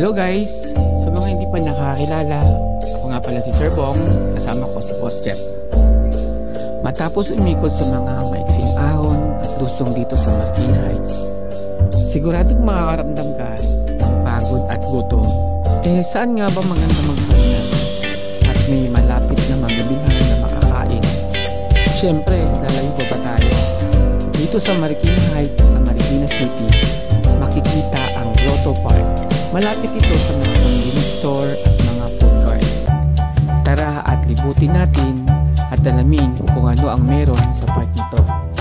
Hello guys! Sa mga hindi pa nakakilala, ako nga pala si Sir Bong, kasama ko si Boss Jeff. Matapos umikot sa mga maiksing ahon at lusong dito sa Marikina Heights, siguradong makakaramdam ka ng pagod at gutom. Saan nga ba maganda magpahinga? At may malapit na mabibilhan na makakain. Siyempre, lalayo pa ba tayo? Dito sa Marikina Heights, sa Marikina City, makikita ang Grotto Park. Malapit ito sa mga convenience store at mga food court. Tara at libutin natin at alamin kung ano ang meron sa park nito.